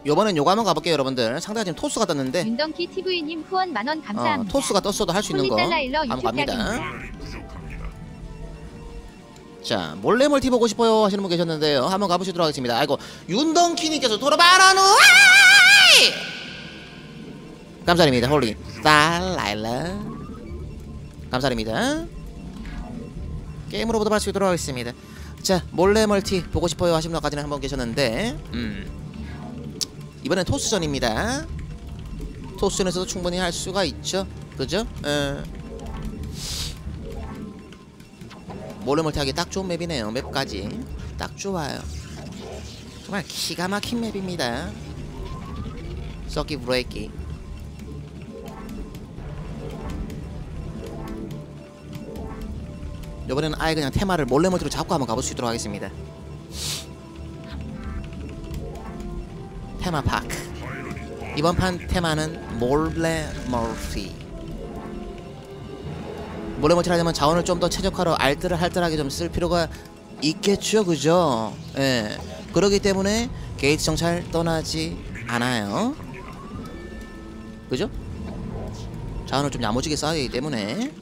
요번엔 요거 한번 가볼게요 여러분들. 상대가 지금 토스가 떴는데 윤덩키 TV님 후원 만원 감사합니다. 토스가 떴어도 할 수 있는 거 폴리달라일러 한번 갑니다. 유튜브입니다. 자 몰래 멀티 보고 싶어요 하시는 분 계셨는데요. 한번 가보시도록 하겠습니다. 아이고 윤덩키님께서 돌아봐라노 감사합니다. 홀리 달라일러 감사합니다. 게임으로부터 할 수 있도록 하겠습니다. 자 몰래 멀티 보고 싶어요 하시는 분까지는 한번 계셨는데 이번엔 토스전입니다. 토스전에서도 충분히 할 수가 있죠. 그죠? 몰래 멀티하기 딱 좋은 맵이네요. 맵까지 딱 좋아요. 정말 기가 막힌 맵입니다. 서킷 브레이키. 이번에는 아예 그냥 테마를 몰래 멀티로 잡고 한번 가볼 수 있도록 하겠습니다. 테마파크. 이번 판 테마는 몰래 멀티. 몰래 멀티를 하려면 자원을 좀 더 최적화로 알뜰하게 좀 쓸 필요가 있겠죠, 그죠? 예. 그러기 때문에 게이트 정찰 떠나지 않아요. 그죠? 자원을 좀 야무지게 써야 되기 때문에.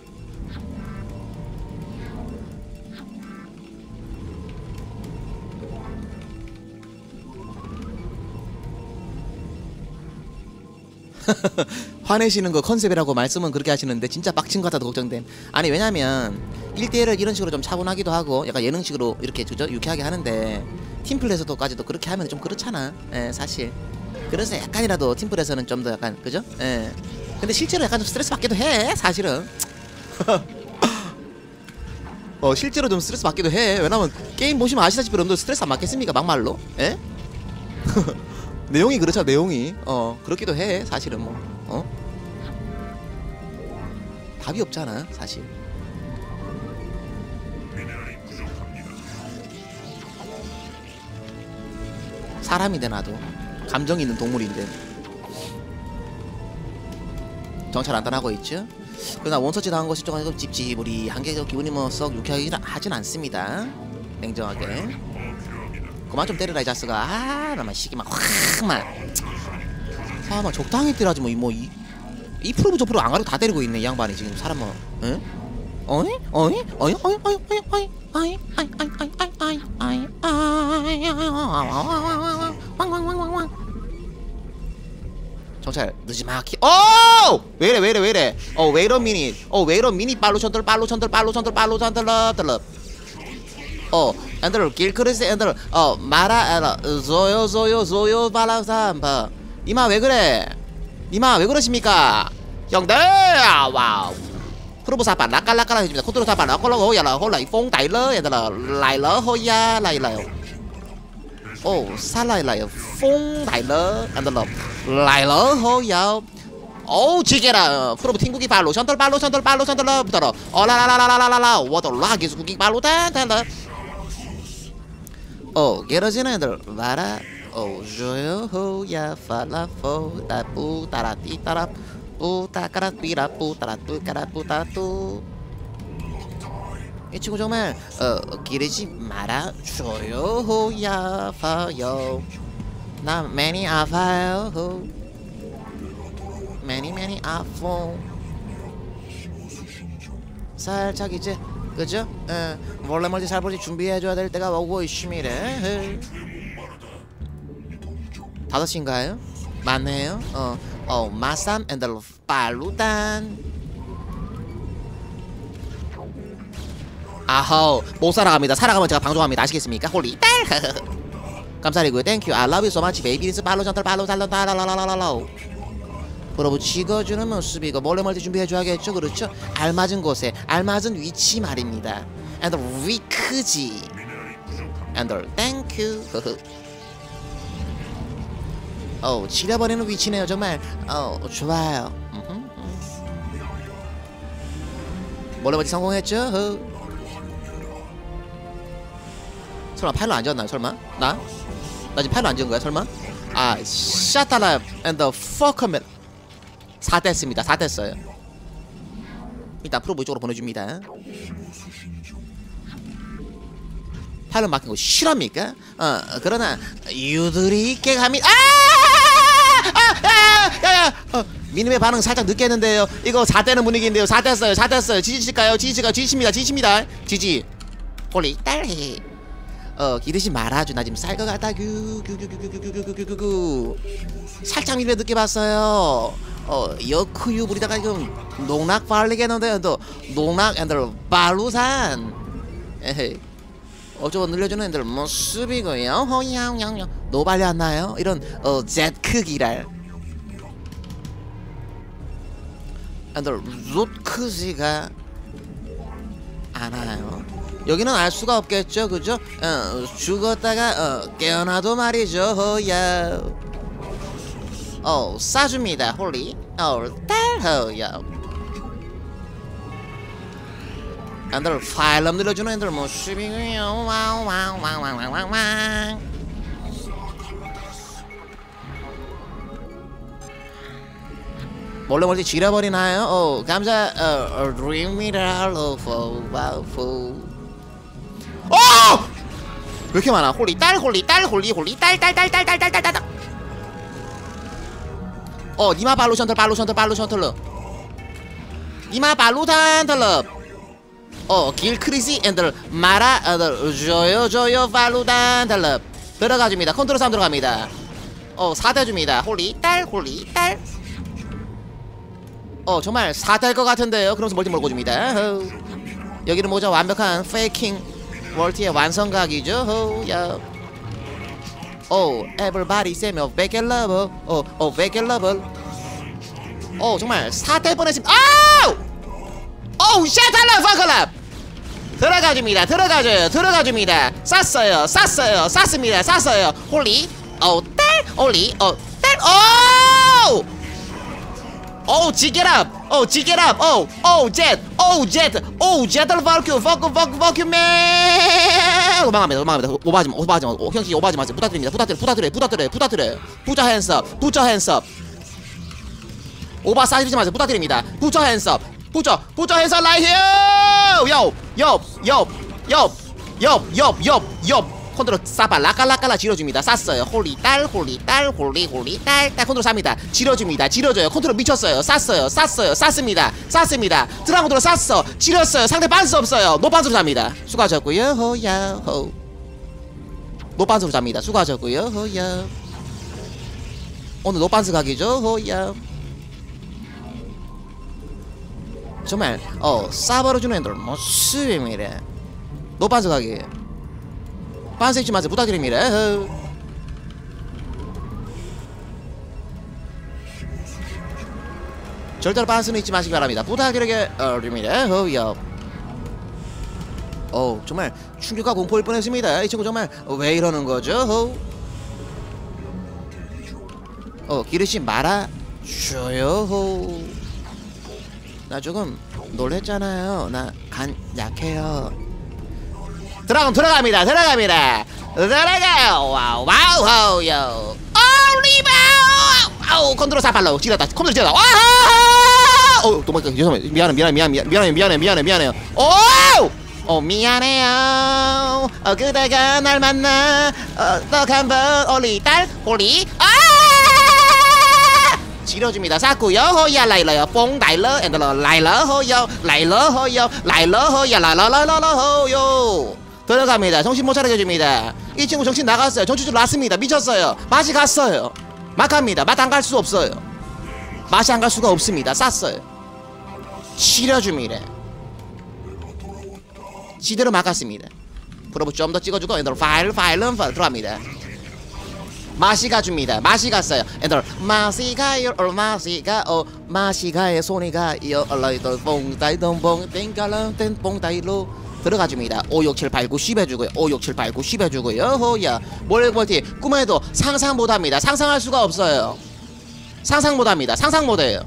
화내시는 거 컨셉이라고 말씀은 그렇게 하시는데 진짜 빡친 것 같아도 걱정됨. 아니 왜냐면 1대1을 이런 식으로 좀 차분하기도 하고 약간 예능식으로 이렇게 그죠? 유쾌하게 하는데 팀플에서도까지도 그렇게 하면 좀 그렇잖아. 예, 사실 그래서 약간이라도 팀플에서는 좀 더 약간 그죠? 예. 근데 실제로 약간 좀 스트레스 받기도 해 사실은. 실제로 좀 스트레스 받기도 해. 왜냐면 게임 보시면 아시다시피 여러분들 스트레스 안 받겠습니까 막말로? 예? 내용이 그렇죠. 내용이 그렇기도 해 사실은. 뭐 답이 없잖아 사실. 사람인데 나도 감정이 있는 동물인데 정찰 안 떠나고 있죠. 그러나 원서치 당한 것이 좀 찝찝우리한 게 기분이 뭐 썩 유쾌하게 하진 않습니다. 냉정하게. 그만 좀 때리라 이 자스가. 나만 시기만 확만. 막 적당히 때려야지 이 프로브 저 프로 안 가리고 다 때리고 있네 이 양반이 지금 사람 뭐. 응? 어이 정찰 늦지 마. 왜이래 웨이런 미니 빨로 천들 엔들 길크리스 엔들 마라 조요 발라삼바. 니마 왜 그래? 니마 왜 그러십니까? 형들 와우. 프로브 사반 라깔라깔 해줍니다. 컨트롤 사반 라콜라고 야라 홀라 이뽕 다일러 얘들아 라일러 호야 라일러요. 살라일러요 뽕 다일러 엔들러 라일러 호야. 지게라. 프로브 팅구기 발로 션들 부터러 라라라라라라라 워더 라기스 구기 발로 단단러. 게러지는 애들 라라 조요 호야 팔라포 따뿌 따라띠 따라 뿌따까라 삐라 뿌따라 뚜까라 뿌따뚜. 이 친구 정말 기르지 말아 줘요 호야 파요. 나 많이 아파요 호. 많이 아파. 살짝 이제 그죠? 몰래 멀티 살벌이 준비해줘야 될 때가 오고 있습니다. 5시인가요? 맞네요. 마삼 앤더 발루단. 아호 못 살아갑니다. 살아가면 제가 방송합니다. 아시겠습니까? 홀리 딸. 감사드리고요. 땡큐. I love you so much baby. 발로 전달 발로 달라라라라라라. 프로브 찍어주는 모습이고 몰래 멀티 준비해줘야겠죠. 그렇죠? 알맞은 곳에 알맞은 위치 말입니다. 앤더 위크지 앤더 땡큐. 지려버리는 위치네요 정말. 좋아요. 몰래 멀티 성공했죠. 설마 파일로 안 지었나요 설마? 나 지금 파일로 안 지은 거야 설마? 샤타라 앤더 퍼커맨 4 뗐습니다. 4 뗐어요. 일단 프로브 이쪽으로 보내줍니다. 파일럿 맡긴 거 싫어합니까? 그러나 유들이 있게 갑니다. 야야 민음의 반응 살짝 늦겠는데요. 이거 4대는 분위기인데요. 4대 써요. 지지칠까요? 지지칩니다. 지지. 홀리 딸해. 기르지 말아줘. 나 지금 쌀 것 같다. 살짝 민음에 늦게 봤어요. 여크유 부리다가 지금 농락 발리겠는데요. 또 농락 앤들 발루산. 에헤이. 저거 늘려주는 애들 모습이고요. 허양양양. 노발리 안 나요? 이런 젯 크기랄. 애들 롯 크지가 않아요. 여기는 알 수가 없겠죠, 그죠? 죽었다가 깨어나도 말이죠. 허야. 싸줍니다. 홀리. 딸 허야. 애들 파일럿 늘려주는 애들 모습이고요. 와우. 몰래 지려버리나요? 감사 드림이라 로포. 왜 이렇게 많아? 홀리 딸. 니마 발로 션틀. 니마 발루탄틀러. 길크리시 앤들 마라 조요 발루탄틀러. 들어가줍니다. 컨트롤 3 들어갑니다. 4대 줍니다. 홀리 딸. 정말 4대일 것 같은데요. 그러면서 멀티 몰고 줍니다. 여기는 뭐죠? 완벽한 페이킹 멀티의 완성각이죠. 야. everybody say me back and love. back and love. 정말 4대 뻔했습니다. shut up. 들어가줍니다. 쌌습니다. 홀리. 딸. G get up. jet fuck you man. 도망갑니다. 오바하지마. 형씨 오바하지 마세요. 부탁드려. 부자 핸섭. 오바 싸지지 마세요. 부탁드립니다. 부자 핸섭 right here. 요. 컨트롤 싸바 라깔라깔라 지러줍니다. 쌌어요. 홀리 딸. 컨트롤 쌉니다. 지러줘요. 컨트롤 미쳤어요. 쌌습니다. 드라곤으로 쌌어. 지렸어요. 상대 반스 없어요. 노반스로 잡니다. 수고하셨고요. 호야. 노반스로 잡니다. 수고하셨고요. 호야. 오늘 노반스 각이죠. 호야. 정말 싸버려주는 애들 모습입니다. 노반스 각이에요. 반스 잊지 마세요. 부탁드립니다. 절대로 반스는 잊지 마시기 바랍니다. 부탁드립니다. 정말 충격과 공포일 뻔했습니다. 이 친구 정말 왜 이러는 거죠? 기르지 말아줘요. 나 조금 놀랬잖아요. 나 간 약해요. 드라곤 들어갑니다. 들어가요. 와우. 리바우. 컨트롤 4발로 찔렀다. 도망가. 죄송해요. 미안해요. 미안해요. 그대가 날 만나 떡 한번 홀리 지려줍니다. 쌌고요. 호야 라이러요. 뽕 라이러 앤더 라이러 호요. 들어갑니다. 정신 못 차리게 해줍니다. 이 친구 정신 나갔어요. 전투줄 났습니다. 미쳤어요. 맛이 갔어요. 막합니다. 맛 안 갈 수 없어요. 맛이 안 갈 수가 없습니다. 쌌어요. 치려줍니다. 지대로 막았습니다. 프로브 좀 더 찍어주고 엔더 파일런 들어갑니다. 맛이 가줍니다. 맛이 갔어요. 엔더 맛이 가요. 맛이 가요. 손이 가요. 얼라이더 뽕다이동봉 땡깔랑 땡뽕다이로 들어가줍니다. 5, 6, 7, 8, 9, 10 해주고요. 5, 6, 7, 8, 9, 10 해주고요. 호야. 몰래멀티 꿈에도 상상 못합니다. 상상할 수가 없어요. 상상 못합니다. 상상 못해요.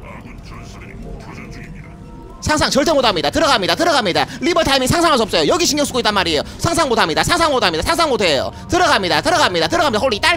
상상 절대 못합니다. 들어갑니다. 리버 타이밍 상상할 수 없어요. 여기 신경 쓰고 있단 말이에요. 상상 못합니다. 상상 못해요. 들어갑니다. 홀리 딸.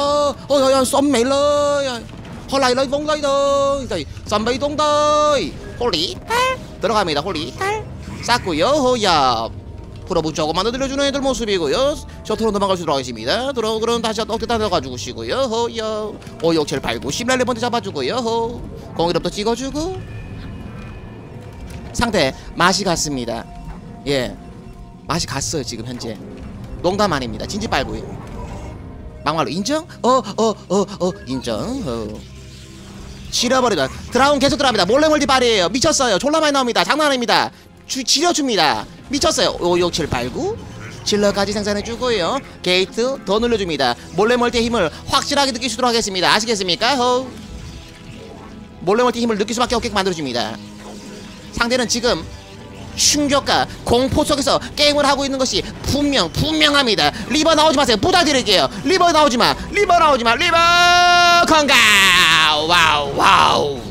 야야 썸메일러 야 헐라이러 봉다이더 썸베이동다이 홀리 할 들어갑니다. 홀리 할 쌓고요. 호야 풀어부 조금만 더 늘려주는 애들 모습이고요. 셔틀로 도망갈 수 들어가겠습니다. 그럼 다시 어깨다 들어가주고 시고요. 호야 5, 6, 7, 8, 9, 10 렐레번트 잡아주고요. 호 공이럽도 찍어주고 상대 맛이 갔습니다. 예 맛이 갔어요 지금 현재. 농담 아닙니다. 진지 빨고요. 막말로 인정? 인정. 지려버리다. 드라운 계속 들어갑니다. 몰래 멀티 발이에요. 미쳤어요. 졸라 많이 나옵니다. 장난 아닙니다. 지려줍니다. 미쳤어요. 5, 6, 7, 8, 9 질러까지 생산해주고요. 게이트 더 늘려줍니다. 몰래 멀티의 힘을 확실하게 느낄 수 있도록 하겠습니다. 아시겠습니까? 몰래 멀티 힘을 느낄 수밖에 없게 만들어줍니다. 상대는 지금 충격과 공포 속에서 게임을 하고 있는 것이 분명합니다. 리버 나오지 마세요. 부탁드릴게요. 리버 나오지마. 리버 건강. 와우.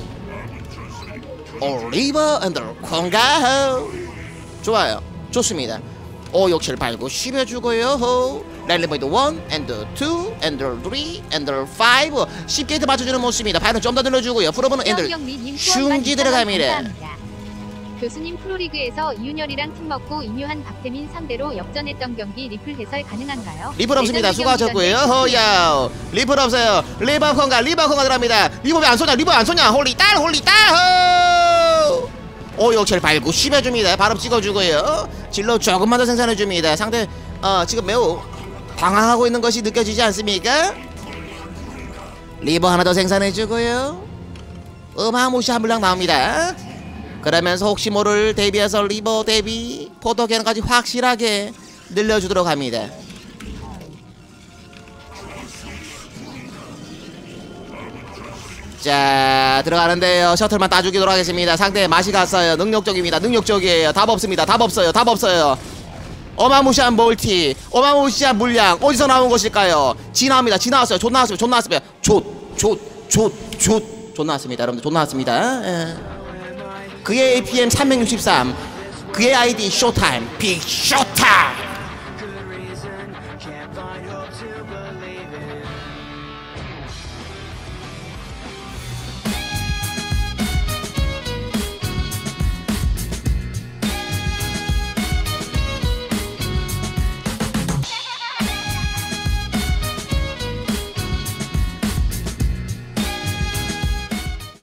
리버 앤더 건강. 좋아요. 좋습니다. 5, 6, 7, 8, 9 10 해주고요. 렐레버이드 1 앤더 2 앤더 3 앤더 5 10게이트 맞춰주는 모습입니다. 발은 좀 더 늘려주고요. 프로브는 앤더 흉기 들어갑니다. 교수님 프로리그에서 이윤열이랑 팀먹고 임요한 박태민 상대로 역전했던 경기 리플 해설 가능한가요? 리플 없습니다. 수고하셨고요. 호야 리플 없어요. 리버 건가 들어갑니다. 리버 왜 안 쏘냐 홀리 딸 5, 6, 7, 8, 9 10 해줍니다. 바로 찍어주고요. 질러 조금만 더 생산해줍니다. 상대 지금 매우 방황하고 있는 것이 느껴지지 않습니까? 리버 하나 더 생산해주고요. 어마무시한 물량 나옵니다. 그러면서 혹시 모를 대비해서 리버 대비 포토캐논까지 확실하게 늘려주도록 합니다. 자 들어가는데요. 셔틀만 따주기도록 하겠습니다. 상대 맛이 갔어요. 능력적이에요. 답 없어요. 어마무시한 멀티, 어마무시한 물량 어디서 나온 것일까요? 지나왔습니다. 좆 나왔습니다. 좆 나왔습니다. 여러분들 좆 나왔습니다. 그의 APM 363, 그의 아이디 쇼타임, 빅 쇼타임.